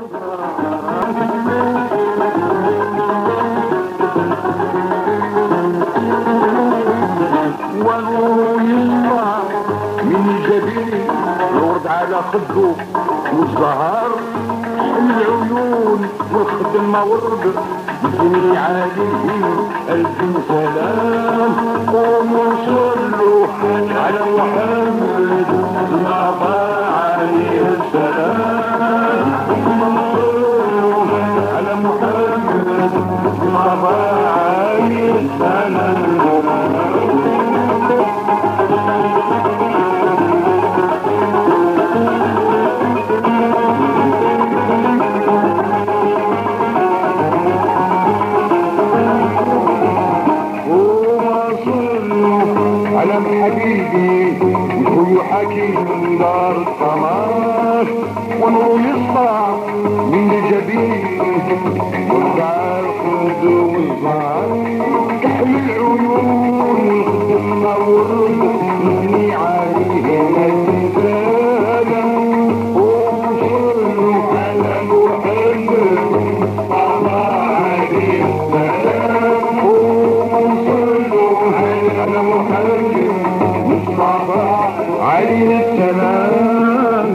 ونور يسمع من جبيني يورد على خدو والزهر العيون والخدم ورد يجيني عليه ألف سلام. قوموا صلوا على محمد المعطى عليه السلام. قوموا صلوا على محمد المعطى عليه السلام. علم حبيبي وهو حكيم دار الطماش ونور يسطع من جبينه وقع الخد والزهر كحل العيون والخدم نبني عليه الرسالة. وصلوا على محمد طلع عليه السلام. وصلوا على محمد مصطفى عليه السلام.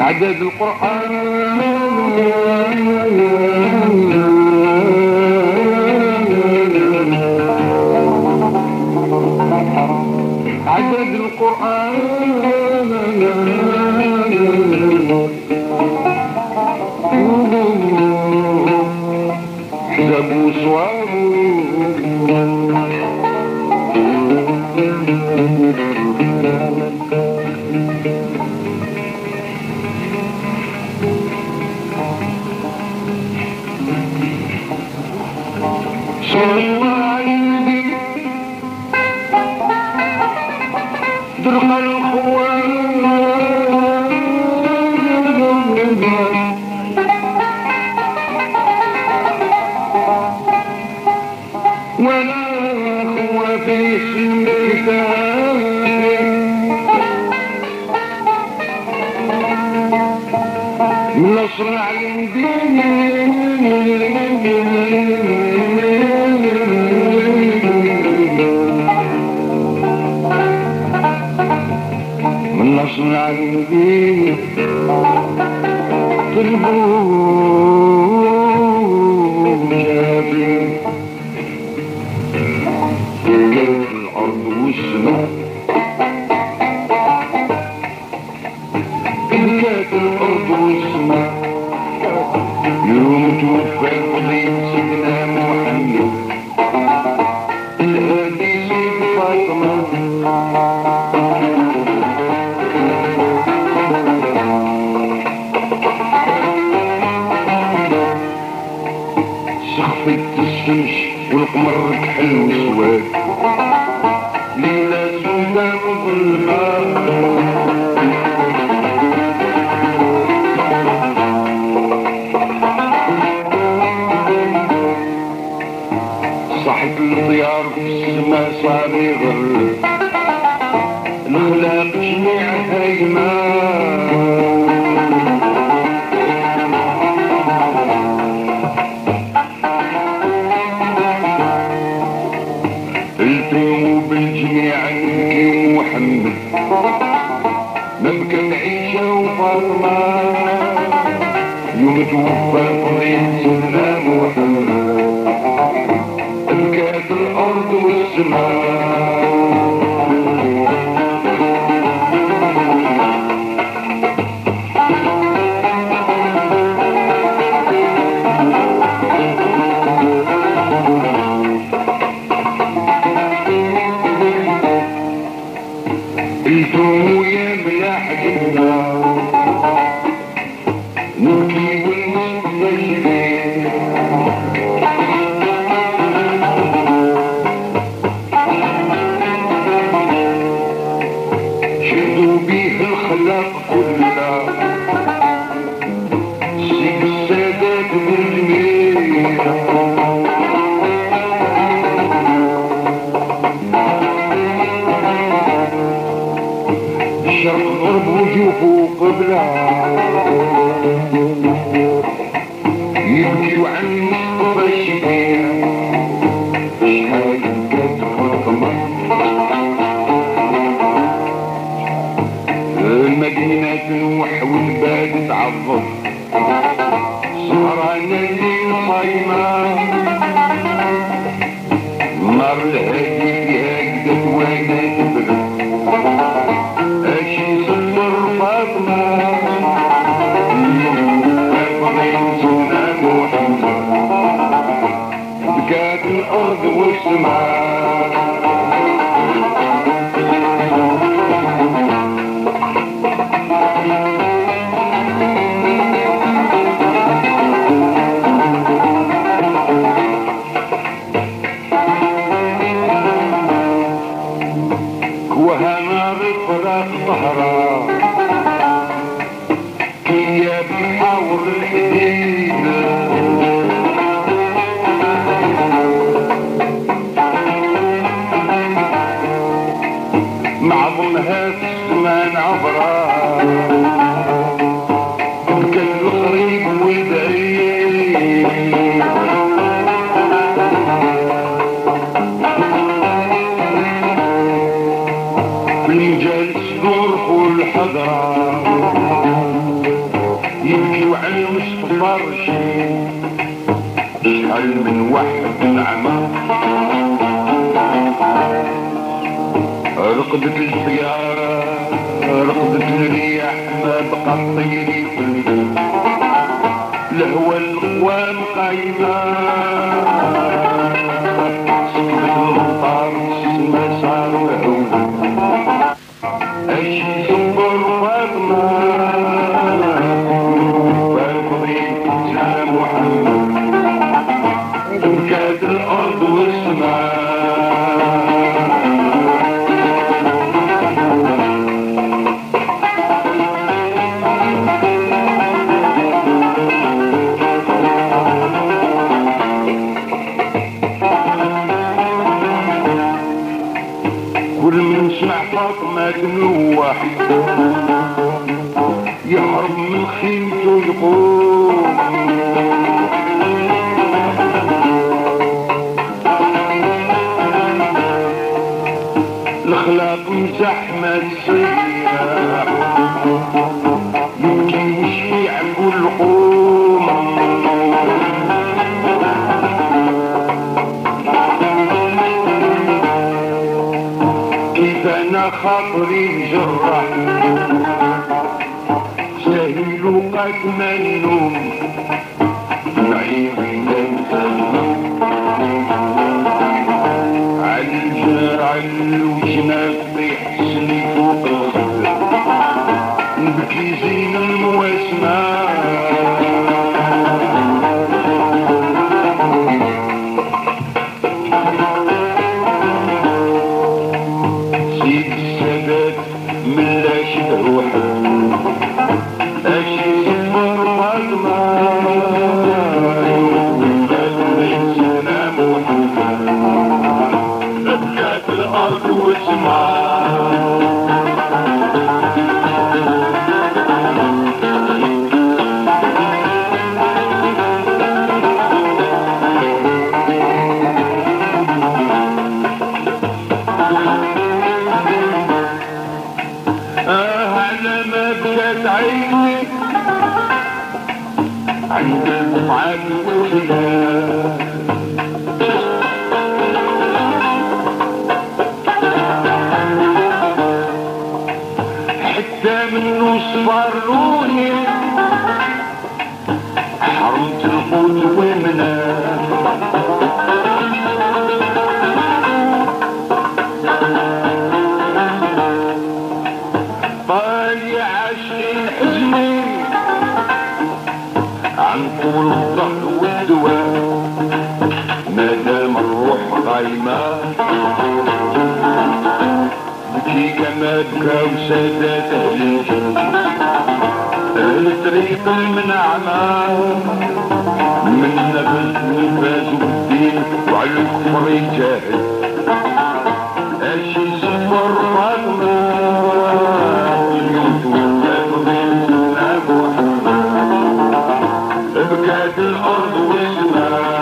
عدد القرآن عدد القرآن حسبوا صوابوا صلى الله عليه درق الخوان ولا أخوة في اسم من نصر على الدين من نصر على الدين طلبوا شافي الأرض والسماء كانت الأرض والسماء يوم توفى فضيل سيدنا محمد الهادي سيد فاطمة سخفت الشمس والقمر كحل وسواد ليلة سوداء وظلمة صحت الطيار في السما صار يغر الخلاق جميع هايمة التوم بالجميع نبكي محمد نبكي عيشة وفاطمة يوم توفى فضيل سيدنا محمد بكات الأرض والسماء انتم يا ملاح جنة نبكي والمستشفين شدوا بيه الخلاق كلها سيد السادات بالجميع الشرق غرب وجوفه قبلها يبكيوا عن مصطفى الشفيع شحال كانت فاطمة المدينة تنوح والباب تعظم سهرانة الليل صايمة نار الهادي فيها قدت وانا تبرد اشي صدر فاطمة فضيل سيدنا محمد بكات الارض والسماء وهنا رفرق ظهرا كيا بحاور الحديد معظمها في السمان عبرا كان القريب والبعيد المجال صدور فول واحد العمى رقدت السيارة رقدت الرياح ما بقى طيري في البيت الهوى القوام قايمة سكبت المطار السما صار وعود اشي صبر فاطمة فاطمة سلام محمد بكات الارض والسماء كل من سمع فاطمة تنوح يهرب من خيمته يقوم الخلاق مزحمة السياح يبكي ويشفيع كل قوم كيف انا خاطري مجرح سهيل وقت ما النوم نعيم عالوجنا طيح سني فوق الخد نبكي زين المواسمة سيد السادات من لا شبه وحد اشي صفر فاطمة سلام وحد بكات الارض والسماء على ما بكت عيني عند البقعات والخلاف حتى منه صفروني حرمت القوت والمنام طالع عشرين حزني عن طول الظهر والدواء ما دام الروح قايمة بكي كما بكى وسادات اهل الطريق المنعمة من نبذ وفاز بالدين وعلى الكفر يجاهد اشي صفر فاطمة بكات الارض والسماء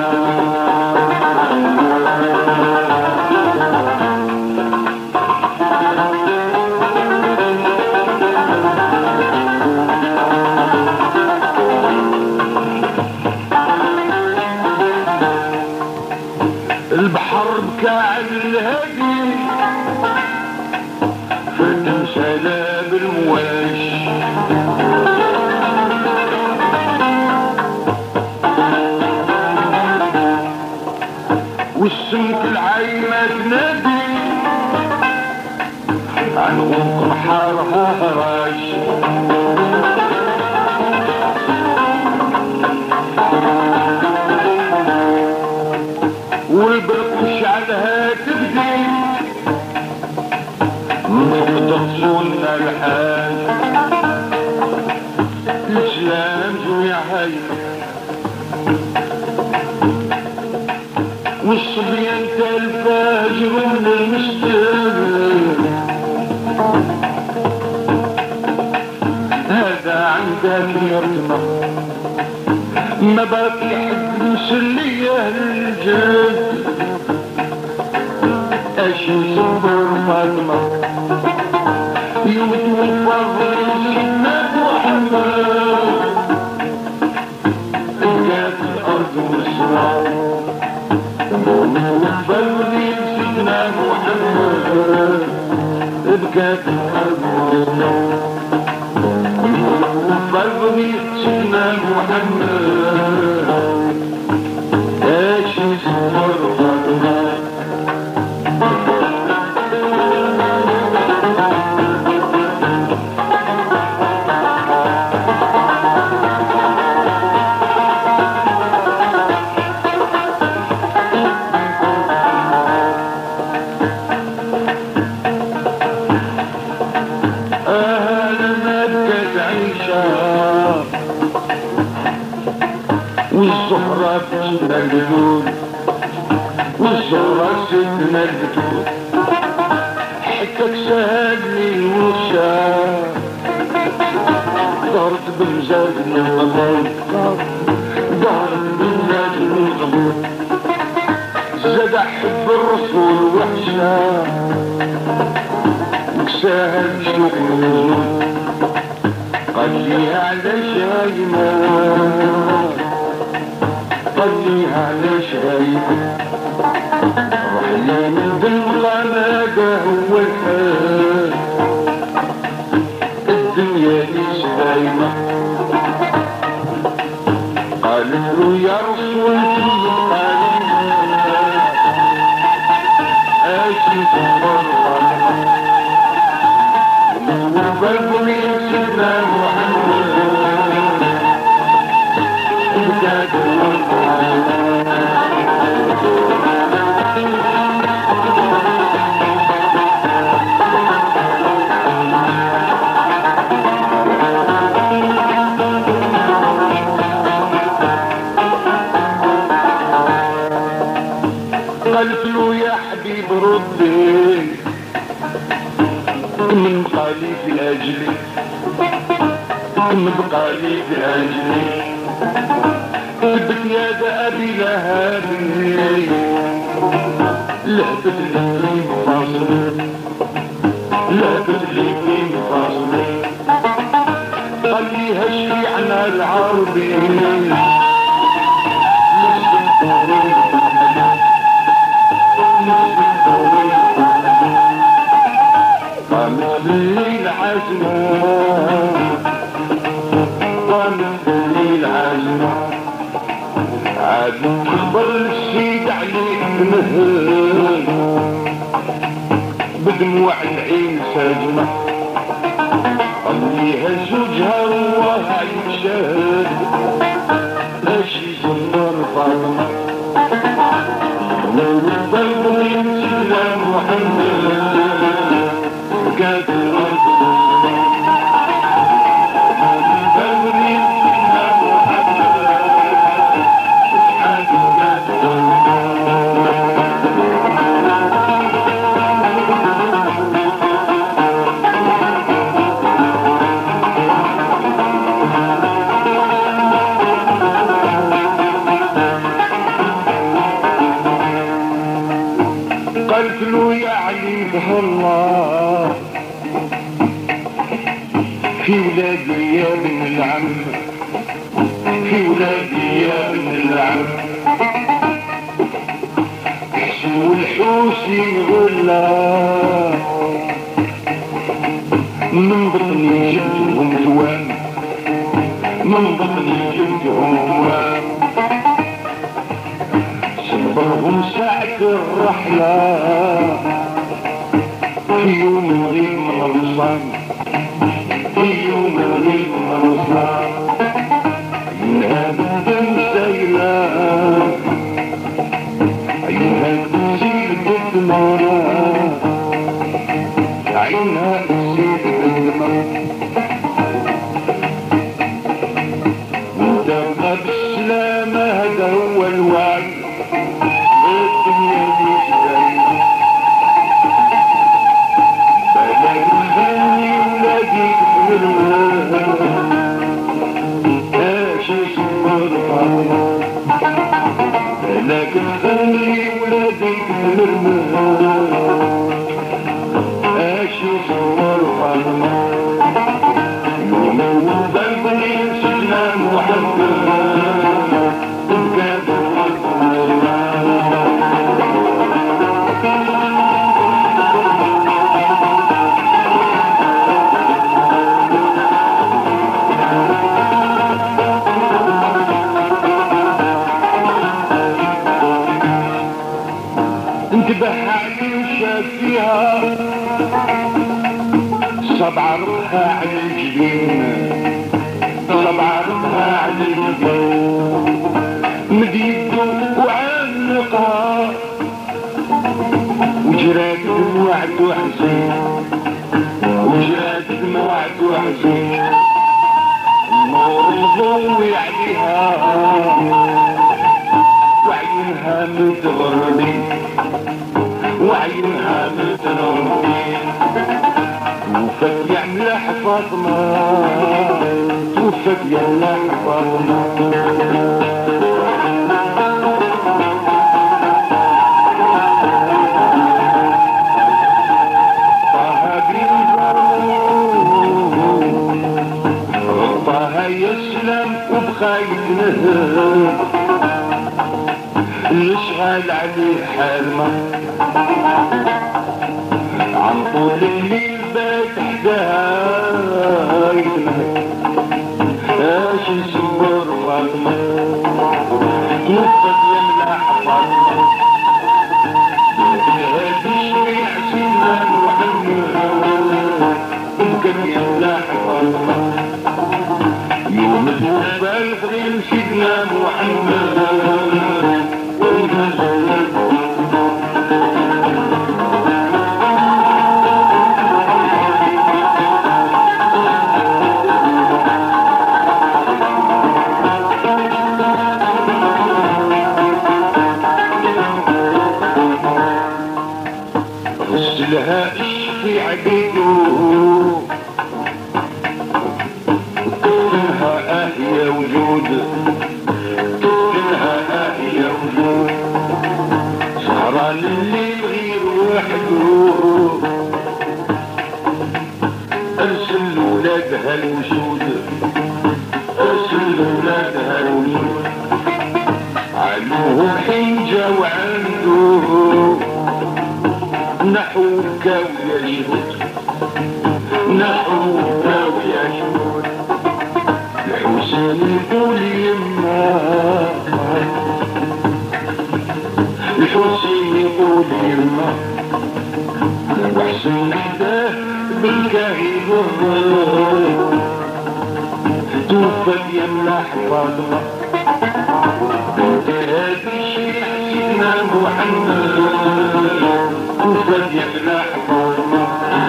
البحر بكى على الهدي فتن سلاب المواش والسمك العايمة تنادي عن غنق محارها هراش والبرق شعلها تبدي من فوق تغسولنا الحاج الاسلام جميع هاي والصبيان الفاجر من المسجد هذا عندك يرتمى ما باقي حد مسلية الجد اشي صبر فاطمة يوم الفضل سيدنا محمد كانت الارض والسماء سيدنا محمد بكات قلبنا وفرضني سيدنا محمد ايش فرضنا والزهرة سيدنا البدول والزهرة سيدنا البدول حتى كسادني الوشاة دارت بمزاج الغضب دارت بمزاج الغضب زاد حب الرسول وحشة وكساها الشوق الوجود قال لي على شايمة قال لي على شايمة روح لي من بالغلابة هو الحال الدنيا ليش دايمة قالت له يا رسول الله ايش تفرق وبرضني سيدنا محمد قالت له يا حبيب ردي من بقالي في اجلي من بقالي في اجلي تبت يا ذا ابي لهابي لهبت لي في مفاصلي لهبت لي في مفاصلي قال لي هشفي عن العربي قامت لي العزمة قامت لي العزمة عاد تخبر السيد عليك مهل بدموع العين ساجمة قال ليها زوجها الله عيشان اش يزمر فاطمة لو الضرب سيدنا محمد قاد الارض قالت له يا علي الله في ولادي يا ابن العم في ولادي يا ابن العم حسن والحوسي غلا من بطني جبتهم توام من بطني جبتهم توام صبرهم ساعة الرحلة في يوم الغيب من الرصان في يوم الغيب من الرصان عينها بالدم سايلة عينها تسيل بالدمار عينها تسيل بالدمار ودمها بالسلامة هذا هو الوعد الدنيا مش دايما بلا الغني عايشة فيها سبع ربها على الجبين، سبع ربها على الجبين، مديدو وعلقها وجرات وعد وحزين، وجرات وعد وحزين، النور مضوي عليها وعينها متغربين، وعينها متغربين، توفت يا ملاح فاطمة، توفت يا ملاح فاطمة. يسلم وبخايف نهر يشغل عليه حرمة عن طول الليل بات حداها يتنهر اش يصبر فاطمة توفت يا ملاح فاطمة هادي شريع سيدنا محمد يمكن يا ملاح فاطمة يوم توفى الخير سيدنا محمد غسلها اشفي عبيده يا وجود كلها يا وجود سهران الليل غير وحده ارسل ولادها الوسود ارسل ولادها الوسود علوه حين جاو عنده نحوك ويا شهود نحوك ويا شهود الحسين يقول يما الحسين يقول يما وحسن حداه بالكاهي توفت يا ملاح فاطمة هادي شيع سيدنا محمد توفت يا ملاح فاطمة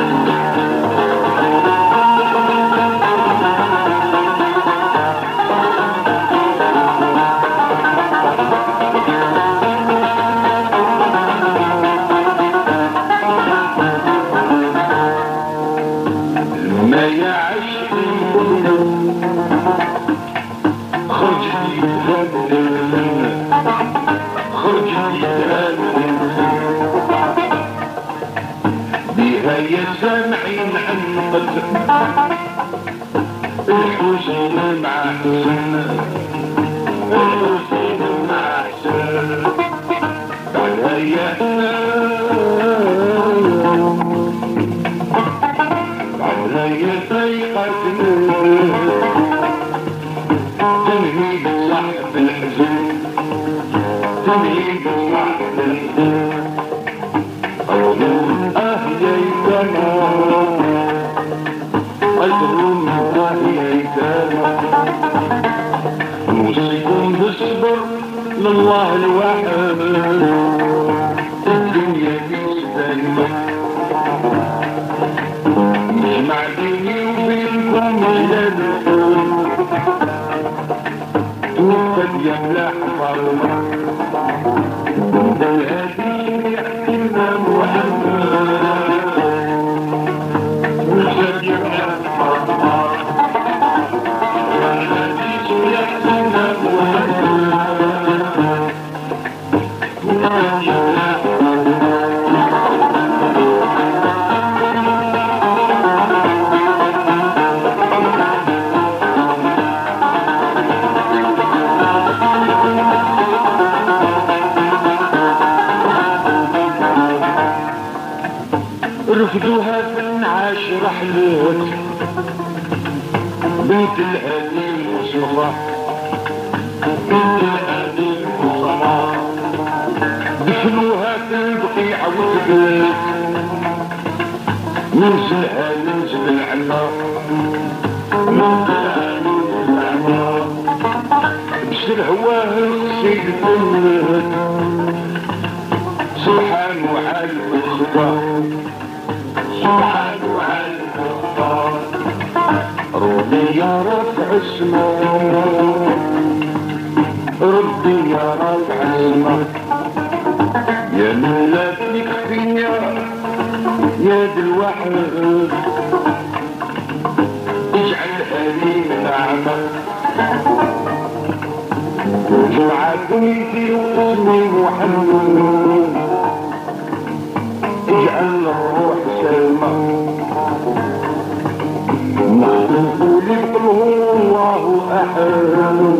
يا سامعين عن قدر الحسين مع حسن الحسين مع حسن بعدها يا بعدها يا فيقة تمهيد صاحب الحزن تمهيد صاحب الحزن قدرهم يا يتامى نوصيكم بالصبر لله الواحد الدنيا في دايما نجمع بيني وبينكم إلى الأول توفت يا ملاح فاطمة هادي يحكينا محمد رفدوها في النعاش رحلت بنت الهادي المصطفى بنت الهادي المصطفى دفنوها في البقيع وثبت من سهل العنا من سهل العنا بشر هواه سيد الأمة سبحان وعالم الخطا سبحان وعالم الخطا ربي يا رفع السماء ربي يا رفع السماء يا ملاك لك فيا يا ذي الوحد اجعلها لي نعمة وعافيتي واسمي محمد اجعل الروح سلمى نقول قل هو الله احد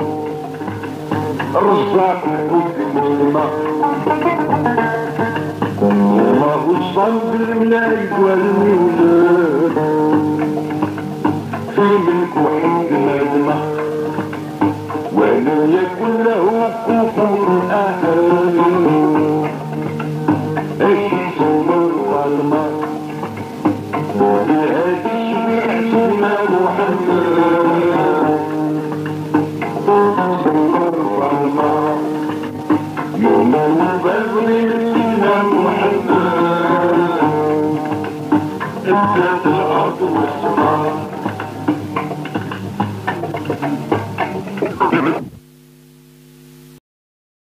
الرزاق الحب مسلمة الله الصمد الملائكة والمولد في ملك وحد نادمة ولم يكن له كفور احد الشمس والظلمة بهذه الشفيع سمى محمد يوم البدر سيدنا محمد ابتدت الارض والسماء